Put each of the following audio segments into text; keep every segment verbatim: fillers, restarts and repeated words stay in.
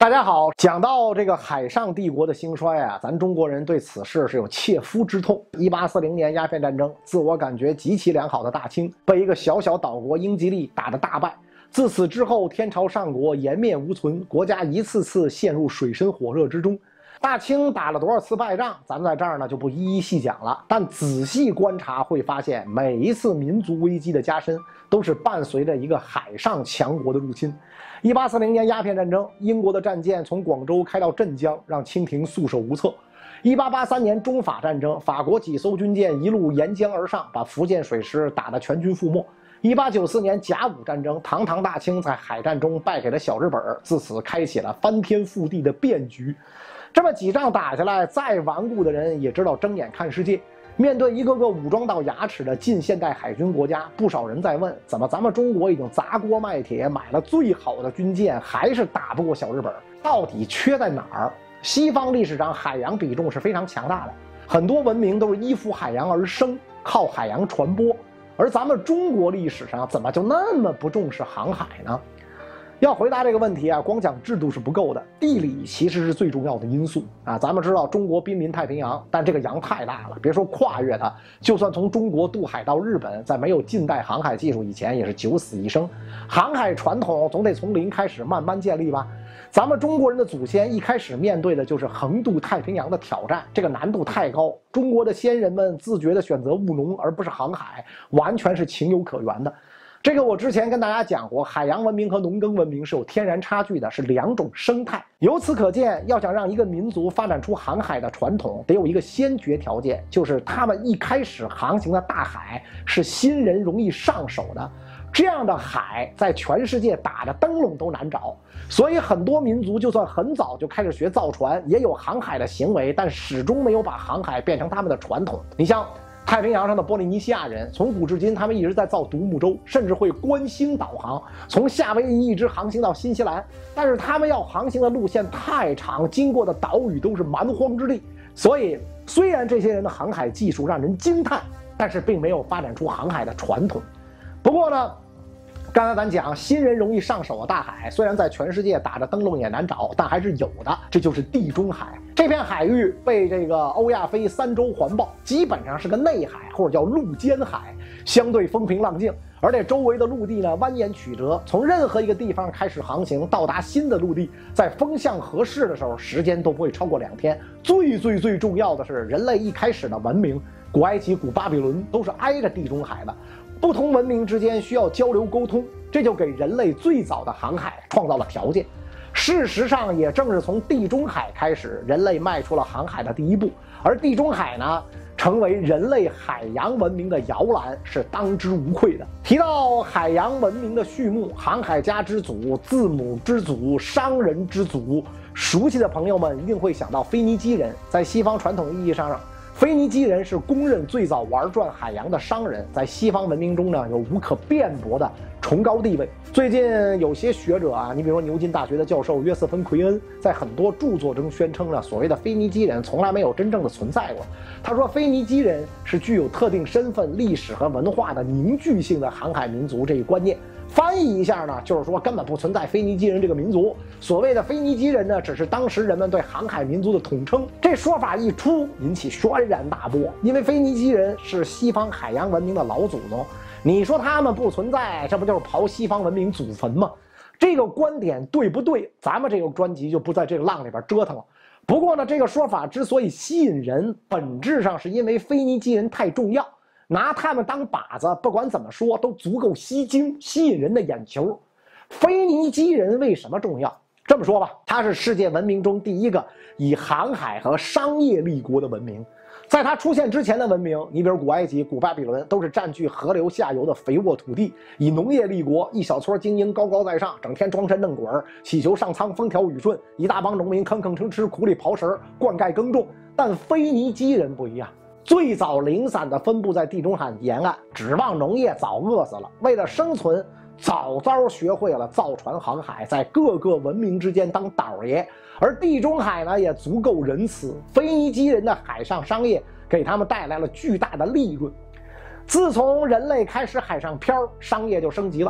大家好，讲到这个海上帝国的兴衰啊，咱中国人对此事是有切肤之痛。一八四零年鸦片战争，自我感觉极其良好的大清被一个小小岛国英吉利打得大败。自此之后，天朝上国颜面无存，国家一次次陷入水深火热之中。大清打了多少次败仗，咱们在这儿呢就不一一细讲了。但仔细观察会发现，每一次民族危机的加深，都是伴随着一个海上强国的入侵。一八四零年鸦片战争，英国的战舰从广州开到镇江，让清廷束手无策。一八八三年中法战争，法国几艘军舰一路沿江而上，把福建水师打得全军覆没。一八九四年甲午战争，堂堂大清在海战中败给了小日本，自此开启了翻天覆地的变局。这么几仗打下来，再顽固的人也知道睁眼看世界。面对一个个武装到牙齿的近现代海军国家，不少人在问：怎么咱们中国已经砸锅卖铁买了最好的军舰，还是打不过小日本？到底缺在哪儿？西方历史上海洋比重是非常强大的，很多文明都是依附海洋而生，靠海洋传播。而咱们中国历史上怎么就那么不重视航海呢？要回答这个问题啊，光讲制度是不够的，地理其实是最重要的因素啊。咱们知道中国濒临太平洋，但这个洋太大了，别说跨越它，就算从中国渡海到日本，在没有近代航海技术以前，也是九死一生。航海传统总得从零开始慢慢建立吧。咱们中国人的祖先一开始面对的就是横渡太平洋的挑战，这个难度太高。中国的先人们自觉地选择务农而不是航海，完全是情有可原的。这个我之前跟大家讲过，海洋文明和农耕文明是有天然差距的，是两种生态。由此可见，要想让一个民族发展出航海的传统，得有一个先决条件，就是他们一开始航行的大海是新人容易上手的。这样的海在全世界打着灯笼都难找，所以很多民族就算很早就开始学造船，也有航海的行为，但始终没有把航海变成他们的传统。你像太平洋上的波利尼西亚人，从古至今他们一直在造独木舟，甚至会观星导航，从夏威夷一直航行到新西兰。但是他们要航行的路线太长，经过的岛屿都是蛮荒之地，所以虽然这些人的航海技术让人惊叹，但是并没有发展出航海的传统。不过呢，刚才咱讲新人容易上手的大海，虽然在全世界打着灯笼也难找，但还是有的，这就是地中海。这片海域被这个欧亚非三洲环抱，基本上是个内海或者叫陆间海，相对风平浪静，而且周围的陆地呢蜿蜒曲折，从任何一个地方开始航行到达新的陆地，在风向合适的时候，时间都不会超过两天。最最最重要的是，人类一开始的文明，古埃及、古巴比伦都是挨着地中海的。不同文明之间需要交流沟通，这就给人类最早的航海创造了条件。事实上，也正是从地中海开始，人类迈出了航海的第一步。而地中海呢，成为人类海洋文明的摇篮，是当之无愧的。提到海洋文明的序幕，航海家之祖、字母之祖、商人之祖，熟悉的朋友们一定会想到腓尼基人。在西方传统意义上，腓尼基人是公认最早玩转海洋的商人，在西方文明中呢有无可辩驳的崇高地位。最近有些学者啊，你比如说牛津大学的教授约瑟芬·奎恩，在很多著作中宣称呢，所谓的腓尼基人从来没有真正的存在过。他说，腓尼基人是具有特定身份、历史和文化的凝聚性的航海民族这一观念。翻译一下呢，就是说根本不存在腓尼基人这个民族。所谓的腓尼基人呢，只是当时人们对航海民族的统称。这说法一出，引起轩然大波，因为腓尼基人是西方海洋文明的老祖宗。你说他们不存在，这不就是刨西方文明祖坟吗？这个观点对不对？咱们这个专辑就不在这个浪里边折腾了。不过呢，这个说法之所以吸引人，本质上是因为腓尼基人太重要。拿他们当靶子，不管怎么说都足够吸睛，吸引人的眼球。腓尼基人为什么重要？这么说吧，他是世界文明中第一个以航海和商业立国的文明。在他出现之前的文明，你比如古埃及、古巴比伦，都是占据河流下游的肥沃土地，以农业立国，一小撮精英高高在上，整天装神弄鬼，祈求上苍风调雨顺，一大帮农民吭吭哧哧苦里刨食，灌溉耕种。但腓尼基人不一样。最早零散地分布在地中海沿岸，指望农业早饿死了。为了生存，早早学会了造船航海，在各个文明之间当倒爷。而地中海呢，也足够仁慈。腓尼基人的海上商业给他们带来了巨大的利润。自从人类开始海上漂，商业就升级了。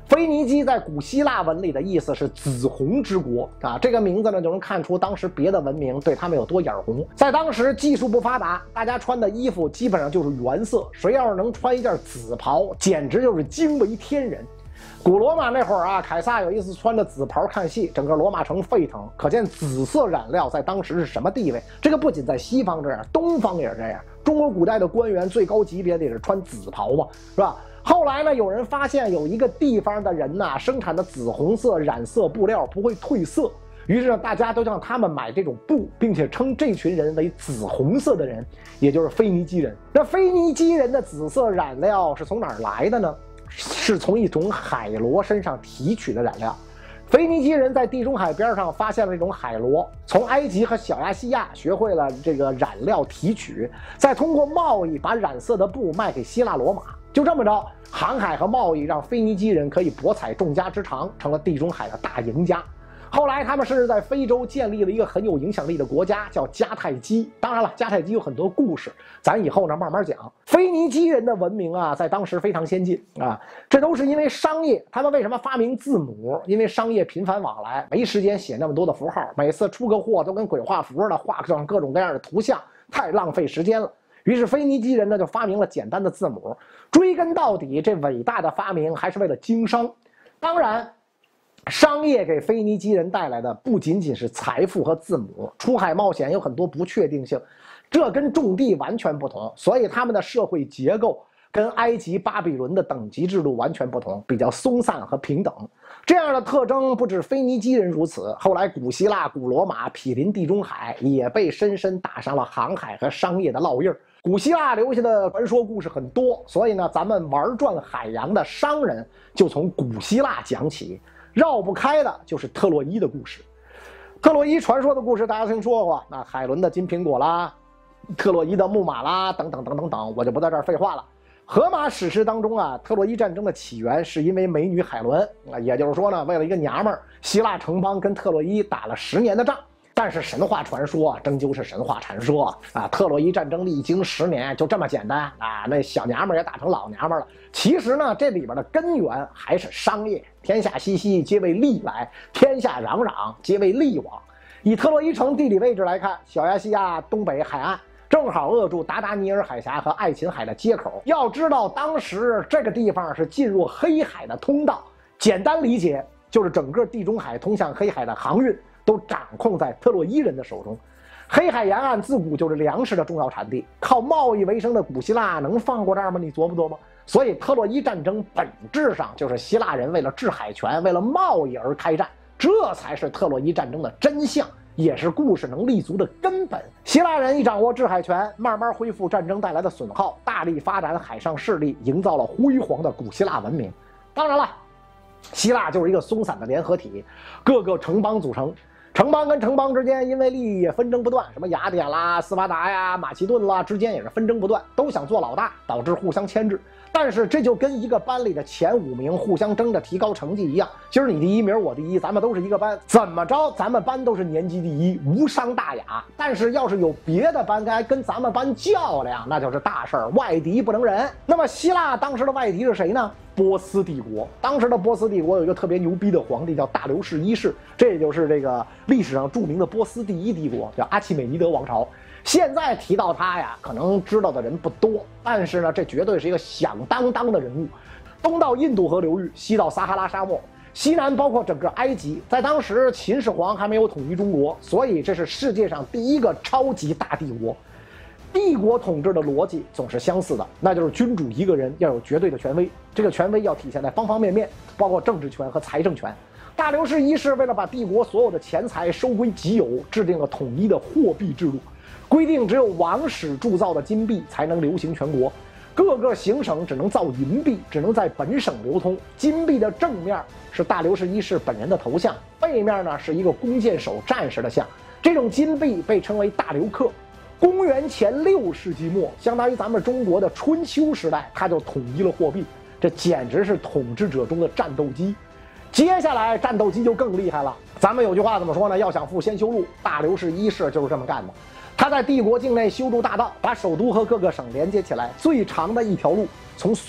腓尼基在古希腊文里的意思是紫红之国啊，这个名字呢就能看出当时别的文明对他们有多眼红。在当时技术不发达，大家穿的衣服基本上就是原色，谁要是能穿一件紫袍，简直就是惊为天人。古罗马那会儿啊，凯撒有一次穿着紫袍看戏，整个罗马城沸腾，可见紫色染料在当时是什么地位。这个不仅在西方这样，东方也是这样。中国古代的官员最高级别得是穿紫袍嘛，是吧？后来呢，有人发现有一个地方的人呐、啊，生产的紫红色染色布料不会褪色，于是呢，大家都向他们买这种布，并且称这群人为紫红色的人，也就是腓尼基人。那腓尼基人的紫色染料是从哪儿来的呢？是从一种海螺身上提取的染料。腓尼基人在地中海边上发现了这种海螺，从埃及和小亚细亚学会了这个染料提取，再通过贸易把染色的布卖给希腊罗马。就这么着，航海和贸易让腓尼基人可以博采众家之长，成了地中海的大赢家。后来他们甚至在非洲建立了一个很有影响力的国家，叫迦太基。当然了，迦太基有很多故事，咱以后呢慢慢讲。腓尼基人的文明啊，在当时非常先进啊，这都是因为商业。他们为什么发明字母？因为商业频繁往来，没时间写那么多的符号，每次出个货都跟鬼画符似的，画上各种各样的图像，太浪费时间了。于是腓尼基人呢就发明了简单的字母。追根到底，这伟大的发明还是为了经商。当然，商业给腓尼基人带来的不仅仅是财富和字母，出海冒险有很多不确定性，这跟种地完全不同，所以他们的社会结构跟埃及、巴比伦的等级制度完全不同，比较松散和平等。这样的特征不止腓尼基人如此，后来古希腊、古罗马毗邻地中海，也被深深打上了航海和商业的烙印儿。古希腊留下的传说故事很多，所以呢，咱们玩转海洋的商人就从古希腊讲起。绕不开的就是特洛伊的故事。特洛伊传说的故事大家听说过，那海伦的金苹果啦，特洛伊的木马啦，等等等等等，我就不在这儿废话了。荷马史诗当中啊，特洛伊战争的起源是因为美女海伦啊，也就是说呢，为了一个娘们儿，希腊城邦跟特洛伊打了十年的仗。但是神话传说啊，终究是神话传说啊！特洛伊战争历经十年，就这么简单啊！那小娘们也打成老娘们了。其实呢，这里边的根源还是商业。天下熙熙，皆为利来；天下攘攘，皆为利往。以特洛伊城地理位置来看，小亚细亚东北海岸正好扼住达达尼尔海峡和爱琴海的接口。要知道，当时这个地方是进入黑海的通道，简单理解就是整个地中海通向黑海的航运都掌控在特洛伊人的手中。黑海沿岸自古就是粮食的重要产地，靠贸易为生的古希腊能放过这儿吗？你琢磨琢磨。所以特洛伊战争本质上就是希腊人为了制海权、为了贸易而开战，这才是特洛伊战争的真相，也是故事能立足的根本。希腊人一掌握制海权，慢慢恢复战争带来的损耗，大力发展海上势力，营造了辉煌的古希腊文明。当然了，希腊就是一个松散的联合体，各个城邦组成。城邦跟城邦之间因为利益也纷争不断，什么雅典啦、斯巴达呀、马其顿啦之间也是纷争不断，都想做老大，导致互相牵制。但是这就跟一个班里的前五名互相争着提高成绩一样，今儿你第一，明儿我第一，咱们都是一个班，怎么着咱们班都是年级第一，无伤大雅。但是要是有别的班该跟咱们班较量，那就是大事儿，外敌不能忍。那么希腊当时的外敌是谁呢？波斯帝国。当时的波斯帝国有一个特别牛逼的皇帝叫大流士一世，这就是这个历史上著名的波斯第一帝国，叫阿契美尼德王朝。现在提到他呀，可能知道的人不多，但是呢，这绝对是一个响当当的人物。东到印度河流域，西到撒哈拉沙漠，西南包括整个埃及。在当时秦始皇还没有统一中国，所以这是世界上第一个超级大帝国。帝国统治的逻辑总是相似的，那就是君主一个人要有绝对的权威，这个权威要体现在方方面面，包括政治权和财政权。大流士一世为了把帝国所有的钱财收归己有，制定了统一的货币制度，规定只有王室铸造的金币才能流行全国，各个行省只能造银币，只能在本省流通。金币的正面是大流士一世本人的头像，背面呢是一个弓箭手战士的像。这种金币被称为大流克。公元前六世纪末，相当于咱们中国的春秋时代，他就统一了货币，这简直是统治者中的战斗机。接下来战斗机就更厉害了。咱们有句话怎么说呢？要想富先修路，大流士一世就是这么干的。他在帝国境内修筑大道，把首都和各个省连接起来。最长的一条路从苏萨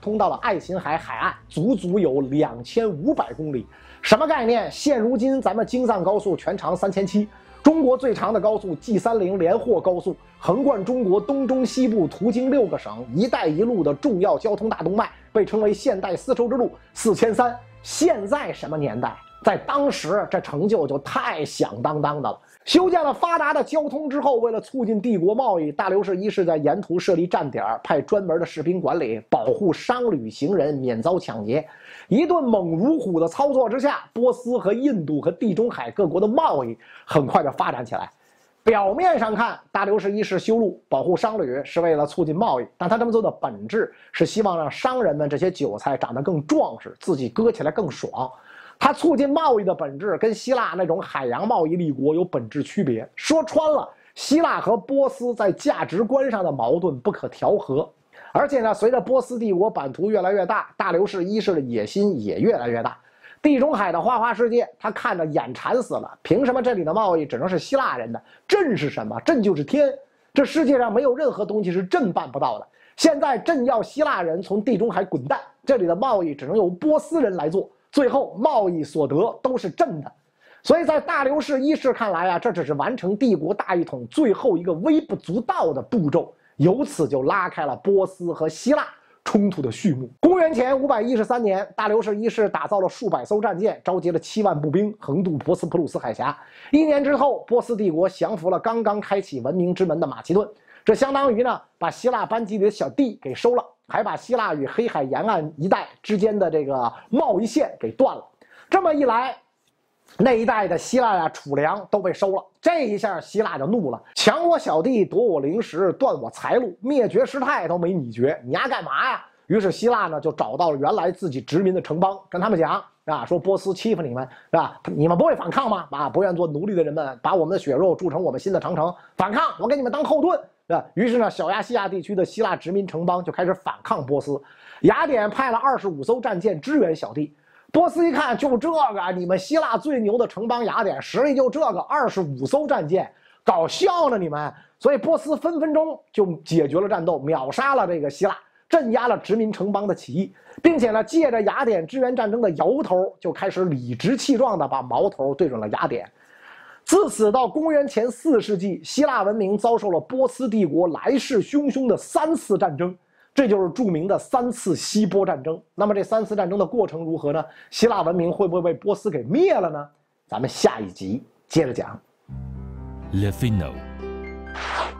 通到了爱琴海海岸，足足有两千五百公里。什么概念？现如今咱们京藏高速全长三千七，中国最长的高速 G 三零 连霍高速横贯中国东中西部，途经六个省，一带一路的重要交通大动脉，被称为现代丝绸之路四千三。现在什么年代？在当时，这成就就太响当当的了。修建了发达的交通之后，为了促进帝国贸易，大流士一世在沿途设立站点，派专门的士兵管理，保护商旅行人免遭抢劫。一顿猛如虎的操作之下，波斯和印度和地中海各国的贸易很快就发展起来。表面上看，大流士一世修路保护商旅是为了促进贸易，但他这么做的本质是希望让商人们这些韭菜长得更壮实，自己割起来更爽。他促进贸易的本质跟希腊那种海洋贸易立国有本质区别。说穿了，希腊和波斯在价值观上的矛盾不可调和。而且呢，随着波斯帝国版图越来越大，大流士一世的野心也越来越大。地中海的花花世界，他看着眼馋死了。凭什么这里的贸易只能是希腊人的？朕是什么？朕就是天。这世界上没有任何东西是朕办不到的。现在朕要希腊人从地中海滚蛋，这里的贸易只能由波斯人来做。最后贸易所得都是朕的。所以在大流士一世看来啊，这只是完成帝国大一统最后一个微不足道的步骤，由此就拉开了波斯和希腊冲突的序幕。公元前五百一十三年，大流士一世打造了数百艘战舰，召集了七万步兵，横渡博斯普鲁斯海峡。一年之后，波斯帝国降服了刚刚开启文明之门的马其顿，这相当于呢把希腊班基里的小弟给收了，还把希腊与黑海沿岸一带之间的这个贸易线给断了。这么一来，那一带的希腊呀储粮都被收了。这一下希腊就怒了，抢我小弟，夺我灵石，断我财路，灭绝师太都没你绝，你丫干嘛呀？于是希腊呢就找到了原来自己殖民的城邦，跟他们讲啊，说波斯欺负你们是吧？你们不会反抗吗？啊，不愿做奴隶的人们把我们的血肉铸成我们新的长城，反抗，我给你们当后盾。啊，于是呢，小亚细亚地区的希腊殖民城邦就开始反抗波斯。雅典派了二十五艘战舰支援小弟。波斯一看，就这个，你们希腊最牛的城邦雅典实力就这个，二十五艘战舰，搞笑呢你们！所以波斯分分钟就解决了战斗，秒杀了这个希腊，镇压了殖民城邦的起义，并且呢，借着雅典支援战争的由头，就开始理直气壮地把矛头对准了雅典。自此到公元前四世纪，希腊文明遭受了波斯帝国来势汹汹的三次战争，这就是著名的三次希波战争。那么这三次战争的过程如何呢？希腊文明会不会被波斯给灭了呢？咱们下一集接着讲。 Le Fino